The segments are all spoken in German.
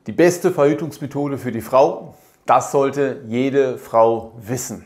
Die beste Verhütungsmethode für die Frau, das sollte jede Frau wissen.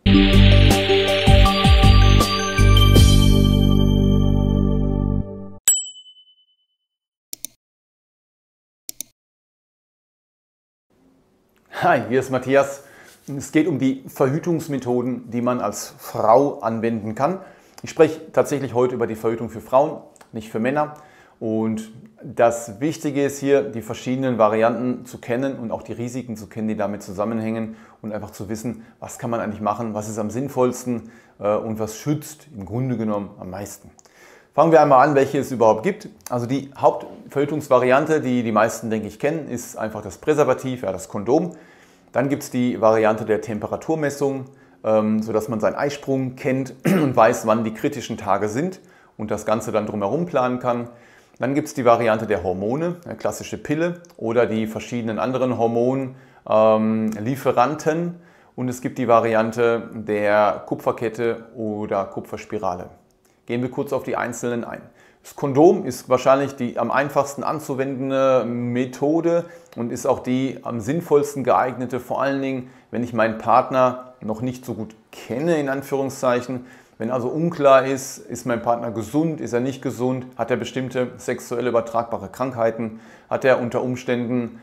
Hi, hier ist Matthias. Es geht um die Verhütungsmethoden, die man als Frau anwenden kann. Ich spreche tatsächlich heute über die Verhütung für Frauen, nicht für Männer. Und das Wichtige ist hier, die verschiedenen Varianten zu kennen und auch die Risiken zu kennen, die damit zusammenhängen und einfach zu wissen, was kann man eigentlich machen, was ist am sinnvollsten und was schützt im Grunde genommen am meisten. Fangen wir einmal an, welche es überhaupt gibt. Also die Hauptverhütungsvariante, die die meisten, denke ich, kennen, ist einfach das Präservativ, ja, das Kondom. Dann gibt es die Variante der Temperaturmessung, sodass man seinen Eisprung kennt und weiß, wann die kritischen Tage sind und das Ganze dann drumherum planen kann. Dann gibt es die Variante der Hormone, eine klassische Pille oder die verschiedenen anderen Hormonlieferanten. Und es gibt die Variante der Kupferkette oder Kupferspirale. Gehen wir kurz auf die einzelnen ein. Das Kondom ist wahrscheinlich die am einfachsten anzuwendende Methode und ist auch die am sinnvollsten geeignete, vor allen Dingen, wenn ich meinen Partner noch nicht so gut kenne, in Anführungszeichen. Wenn also unklar ist mein Partner gesund, ist er nicht gesund, hat er bestimmte sexuell übertragbare Krankheiten, hat er unter Umständen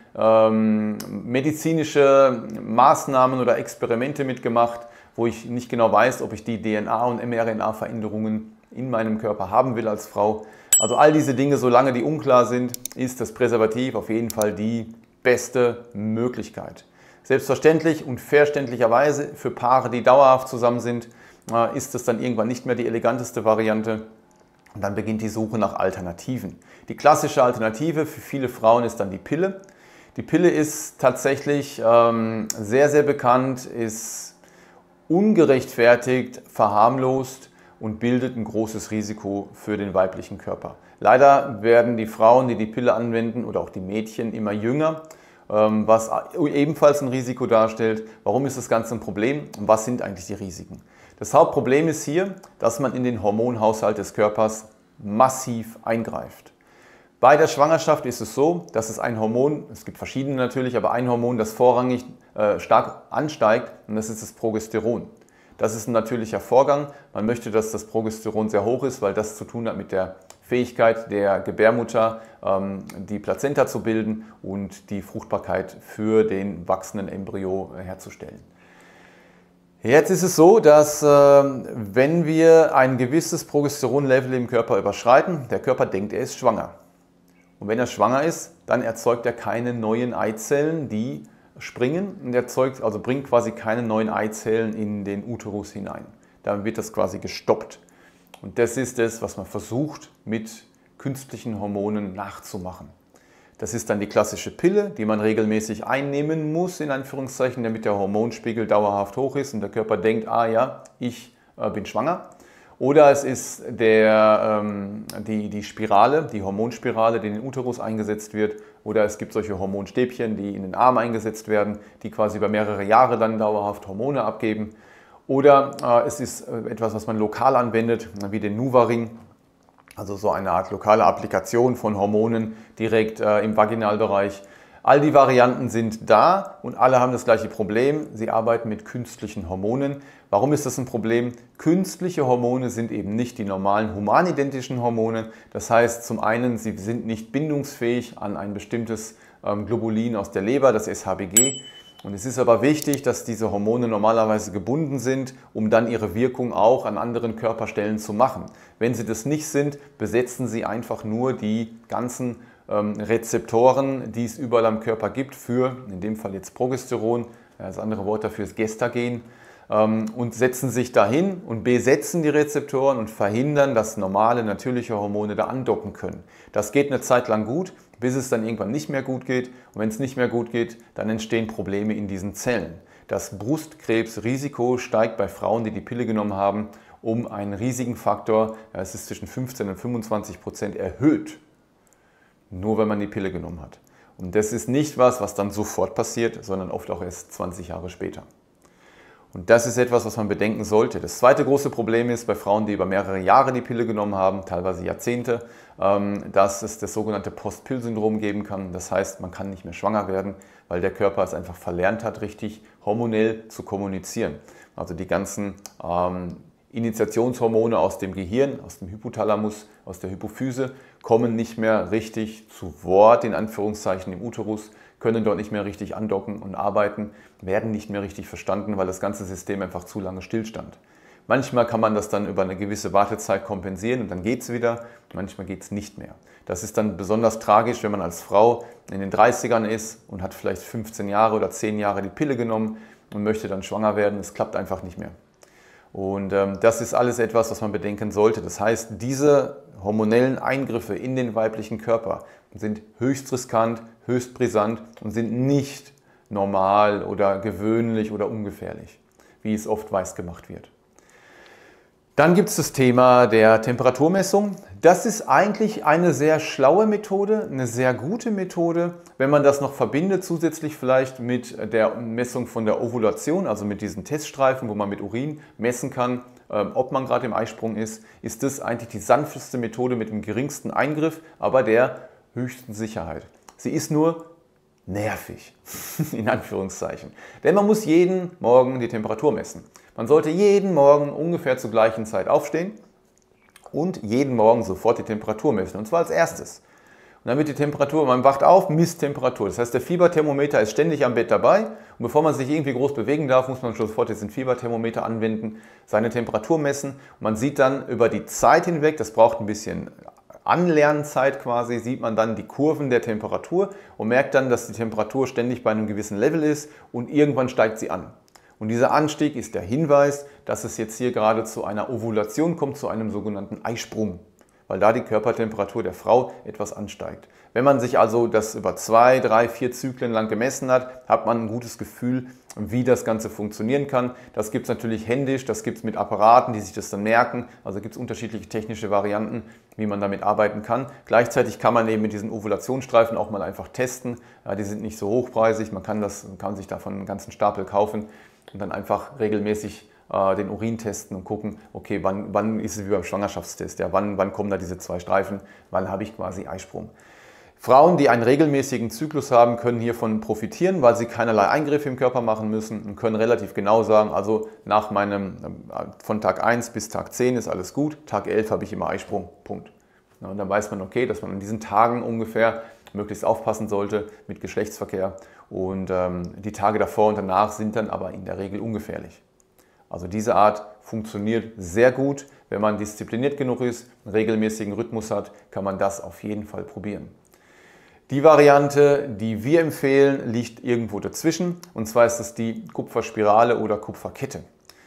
medizinische Maßnahmen oder Experimente mitgemacht, wo ich nicht genau weiß, ob ich die DNA- und mRNA-Veränderungen in meinem Körper haben will als Frau. Also all diese Dinge, solange die unklar sind, ist das Präservativ auf jeden Fall die beste Möglichkeit. Selbstverständlich und verständlicherweise für Paare, die dauerhaft zusammen sind, ist es dann irgendwann nicht mehr die eleganteste Variante und dann beginnt die Suche nach Alternativen. Die klassische Alternative für viele Frauen ist dann die Pille. Die Pille ist tatsächlich sehr, sehr bekannt, ist ungerechtfertigt, verharmlost und bildet ein großes Risiko für den weiblichen Körper. Leider werden die Frauen, die die Pille anwenden, oder auch die Mädchen immer jünger, was ebenfalls ein Risiko darstellt. Warum ist das Ganze ein Problem und was sind eigentlich die Risiken? Das Hauptproblem ist hier, dass man in den Hormonhaushalt des Körpers massiv eingreift. Bei der Schwangerschaft ist es so, dass es ein Hormon, es gibt verschiedene natürlich, aber ein Hormon, das vorrangig stark ansteigt, und das ist das Progesteron. Das ist ein natürlicher Vorgang. Man möchte, dass das Progesteron sehr hoch ist, weil das zu tun hat mit der Fähigkeit der Gebärmutter, die Plazenta zu bilden und die Fruchtbarkeit für den wachsenden Embryo herzustellen. Jetzt ist es so, dass wenn wir ein gewisses Progesteronlevel im Körper überschreiten, der Körper denkt, er ist schwanger. Und wenn er schwanger ist, dann erzeugt er keine neuen Eizellen, die springen und bringt quasi keine neuen Eizellen in den Uterus hinein. Dann wird das quasi gestoppt. Und das ist es, was man versucht mit künstlichen Hormonen nachzumachen. Das ist dann die klassische Pille, die man regelmäßig einnehmen muss, in Anführungszeichen, damit der Hormonspiegel dauerhaft hoch ist und der Körper denkt, ah ja, ich bin schwanger. Oder es ist die Spirale, die Hormonspirale, die in den Uterus eingesetzt wird. Oder es gibt solche Hormonstäbchen, die in den Arm eingesetzt werden, die quasi über mehrere Jahre dann dauerhaft Hormone abgeben. Oder es ist etwas, was man lokal anwendet, wie den NuvaRing. Also so eine Art lokale Applikation von Hormonen direkt im Vaginalbereich. All die Varianten sind da und alle haben das gleiche Problem. Sie arbeiten mit künstlichen Hormonen. Warum ist das ein Problem? Künstliche Hormone sind eben nicht die normalen humanidentischen Hormone. Das heißt, zum einen, sie sind nicht bindungsfähig an ein bestimmtes Globulin aus der Leber, das SHBG. Und es ist aber wichtig, dass diese Hormone normalerweise gebunden sind, um dann ihre Wirkung auch an anderen Körperstellen zu machen. Wenn sie das nicht sind, besetzen sie einfach nur die ganzen Rezeptoren, die es überall am Körper gibt, für, in dem Fall jetzt Progesteron, das andere Wort dafür ist Gestagen, und setzen sich dahin und besetzen die Rezeptoren und verhindern, dass normale, natürliche Hormone da andocken können. Das geht eine Zeit lang gut, bis es dann irgendwann nicht mehr gut geht. Und wenn es nicht mehr gut geht, dann entstehen Probleme in diesen Zellen. Das Brustkrebsrisiko steigt bei Frauen, die die Pille genommen haben, um einen riesigen Faktor, es ist zwischen 15 und 25% erhöht. Nur wenn man die Pille genommen hat. Und das ist nicht was dann sofort passiert, sondern oft auch erst 20 Jahre später. Und das ist etwas, was man bedenken sollte. Das zweite große Problem ist bei Frauen, die über mehrere Jahre die Pille genommen haben, teilweise Jahrzehnte, dass es das sogenannte Post-Pill-Syndrom geben kann. Das heißt, man kann nicht mehr schwanger werden, weil der Körper es einfach verlernt hat, richtig hormonell zu kommunizieren. Also die ganzen Initiationshormone aus dem Gehirn, aus dem Hypothalamus, aus der Hypophyse, kommen nicht mehr richtig zu Wort, in Anführungszeichen, im Uterus, können dort nicht mehr richtig andocken und arbeiten, werden nicht mehr richtig verstanden, weil das ganze System einfach zu lange stillstand. Manchmal kann man das dann über eine gewisse Wartezeit kompensieren und dann geht es wieder, manchmal geht es nicht mehr. Das ist dann besonders tragisch, wenn man als Frau in den 30ern ist und hat vielleicht 15 Jahre oder 10 Jahre die Pille genommen und möchte dann schwanger werden. Es klappt einfach nicht mehr. Und das ist alles etwas, was man bedenken sollte. Das heißt, diese hormonellen Eingriffe in den weiblichen Körper sind höchst riskant, höchst brisant und sind nicht normal oder gewöhnlich oder ungefährlich, wie es oft weiß gemacht wird. Dann gibt es das Thema der Temperaturmessung. Das ist eigentlich eine sehr schlaue Methode, eine sehr gute Methode, wenn man das noch verbindet, zusätzlich vielleicht mit der Messung von der Ovulation, also mit diesen Teststreifen, wo man mit Urin messen kann, ob man gerade im Eisprung ist das eigentlich die sanfteste Methode mit dem geringsten Eingriff, aber der höchsten Sicherheit. Sie ist nur nervig, in Anführungszeichen. Denn man muss jeden Morgen die Temperatur messen. Man sollte jeden Morgen ungefähr zur gleichen Zeit aufstehen und jeden Morgen sofort die Temperatur messen. Und zwar als erstes. Und dann wird die Temperatur, man wacht auf, misst Temperatur. Das heißt, der Fieberthermometer ist ständig am Bett dabei. Und bevor man sich irgendwie groß bewegen darf, muss man schon sofort diesen Fieberthermometer anwenden, seine Temperatur messen. Und man sieht dann über die Zeit hinweg, das braucht ein bisschen Anlernzeit quasi, sieht man dann die Kurven der Temperatur und merkt dann, dass die Temperatur ständig bei einem gewissen Level ist und irgendwann steigt sie an. Und dieser Anstieg ist der Hinweis, dass es jetzt hier gerade zu einer Ovulation kommt, zu einem sogenannten Eisprung, weil da die Körpertemperatur der Frau etwas ansteigt. Wenn man sich also das über 2, 3, 4 Zyklen lang gemessen hat, hat man ein gutes Gefühl, wie das Ganze funktionieren kann. Das gibt es natürlich händisch, das gibt es mit Apparaten, die sich das dann merken. Also gibt es unterschiedliche technische Varianten, wie man damit arbeiten kann. Gleichzeitig kann man eben mit diesen Ovulationsstreifen auch mal einfach testen. Ja, die sind nicht so hochpreisig, man kann sich davon einen ganzen Stapel kaufen und dann einfach regelmäßig den Urin testen und gucken, okay, wann ist es wie beim Schwangerschaftstest, ja, wann kommen da diese 2 Streifen, wann habe ich quasi Eisprung. Frauen, die einen regelmäßigen Zyklus haben, können hiervon profitieren, weil sie keinerlei Eingriffe im Körper machen müssen und können relativ genau sagen, also von Tag 1 bis Tag 10 ist alles gut, Tag 11 habe ich immer Eisprung, Punkt. Ja, und dann weiß man, okay, dass man an diesen Tagen ungefähr möglichst aufpassen sollte mit Geschlechtsverkehr und die Tage davor und danach sind dann aber in der Regel ungefährlich. Also diese Art funktioniert sehr gut. Wenn man diszipliniert genug ist, einen regelmäßigen Rhythmus hat, kann man das auf jeden Fall probieren. Die Variante, die wir empfehlen, liegt irgendwo dazwischen. Und zwar ist es die Kupferspirale oder Kupferkette.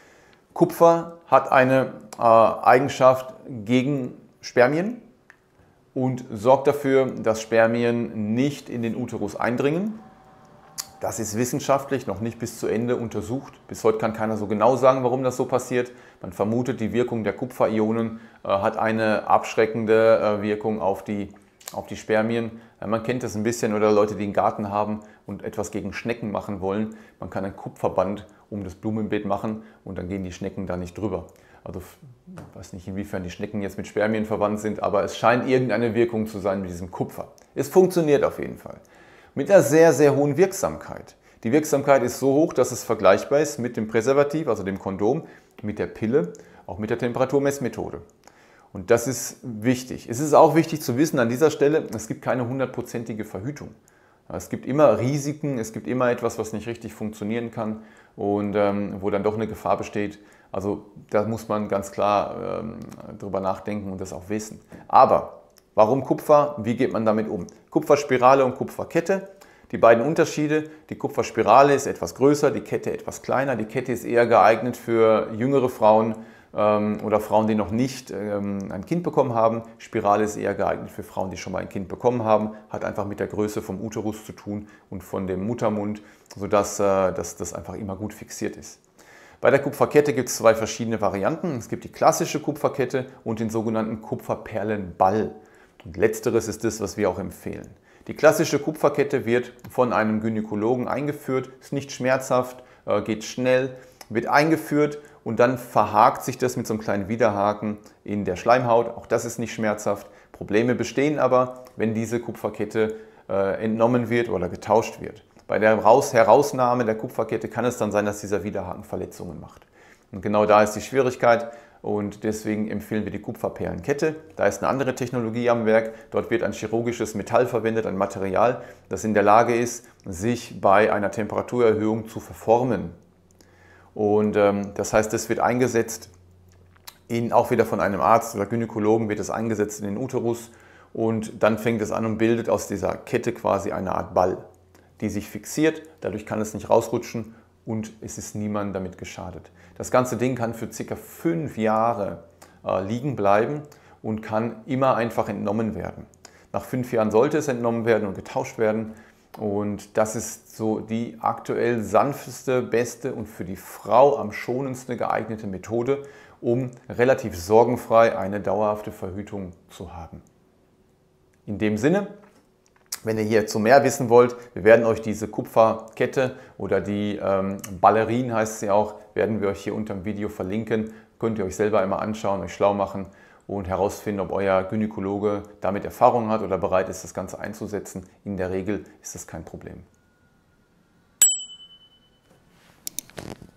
Kupfer hat eine Eigenschaft gegen Spermien und sorgt dafür, dass Spermien nicht in den Uterus eindringen. Das ist wissenschaftlich noch nicht bis zu Ende untersucht. Bis heute kann keiner so genau sagen, warum das so passiert. Man vermutet, die Wirkung der Kupferionen hat eine abschreckende Wirkung auf die Spermien. Man kennt das ein bisschen, oder Leute, die einen Garten haben und etwas gegen Schnecken machen wollen. Man kann ein Kupferband um das Blumenbeet machen und dann gehen die Schnecken da nicht drüber. Also ich weiß nicht, inwiefern die Schnecken jetzt mit Spermien verwandt sind, aber es scheint irgendeine Wirkung zu sein mit diesem Kupfer. Es funktioniert auf jeden Fall. Mit einer sehr, sehr hohen Wirksamkeit. Die Wirksamkeit ist so hoch, dass es vergleichbar ist mit dem Präservativ, also dem Kondom, mit der Pille, auch mit der Temperaturmessmethode. Und das ist wichtig. Es ist auch wichtig zu wissen an dieser Stelle, es gibt keine 100%ige Verhütung. Es gibt immer Risiken, es gibt immer etwas, was nicht richtig funktionieren kann und wo dann doch eine Gefahr besteht. Also da muss man ganz klar drüber nachdenken und das auch wissen. Aber warum Kupfer? Wie geht man damit um? Kupferspirale und Kupferkette. Die beiden Unterschiede, die Kupferspirale ist etwas größer, die Kette etwas kleiner. Die Kette ist eher geeignet für jüngere Frauen oder Frauen, die noch nicht ein Kind bekommen haben. Spirale ist eher geeignet für Frauen, die schon mal ein Kind bekommen haben. Hat einfach mit der Größe vom Uterus zu tun und von dem Muttermund, sodass das einfach immer gut fixiert ist. Bei der Kupferkette gibt es 2 verschiedene Varianten. Es gibt die klassische Kupferkette und den sogenannten Kupferperlenball. Und letzteres ist das, was wir auch empfehlen. Die klassische Kupferkette wird von einem Gynäkologen eingeführt, ist nicht schmerzhaft, geht schnell, wird eingeführt und dann verhakt sich das mit so einem kleinen Widerhaken in der Schleimhaut. Auch das ist nicht schmerzhaft. Probleme bestehen aber, wenn diese Kupferkette entnommen wird oder getauscht wird. Bei der Herausnahme der Kupferkette kann es dann sein, dass dieser Widerhaken Verletzungen macht. Und genau da ist die Schwierigkeit und deswegen empfehlen wir die Kupferperlenkette. Da ist eine andere Technologie am Werk. Dort wird ein chirurgisches Metall verwendet, ein Material, das in der Lage ist, sich bei einer Temperaturerhöhung zu verformen. Und das heißt, das wird eingesetzt, auch wieder von einem Arzt oder Gynäkologen wird es eingesetzt in den Uterus und dann fängt es an und bildet aus dieser Kette quasi eine Art Ball, die sich fixiert. Dadurch kann es nicht rausrutschen und es ist niemandem damit geschadet. Das ganze Ding kann für ca. 5 Jahre liegen bleiben und kann immer einfach entnommen werden. Nach 5 Jahren sollte es entnommen werden und getauscht werden. Und das ist so die aktuell sanfteste, beste und für die Frau am schonendsten geeignete Methode, um relativ sorgenfrei eine dauerhafte Verhütung zu haben. In dem Sinne, wenn ihr hierzu mehr wissen wollt, wir werden euch diese Kupferkette oder die Ballerine heißt sie auch, werden wir euch hier unter dem Video verlinken. Könnt ihr euch selber einmal anschauen, euch schlau machen und herausfinden, ob euer Gynäkologe damit Erfahrung hat oder bereit ist, das Ganze einzusetzen. In der Regel ist das kein Problem.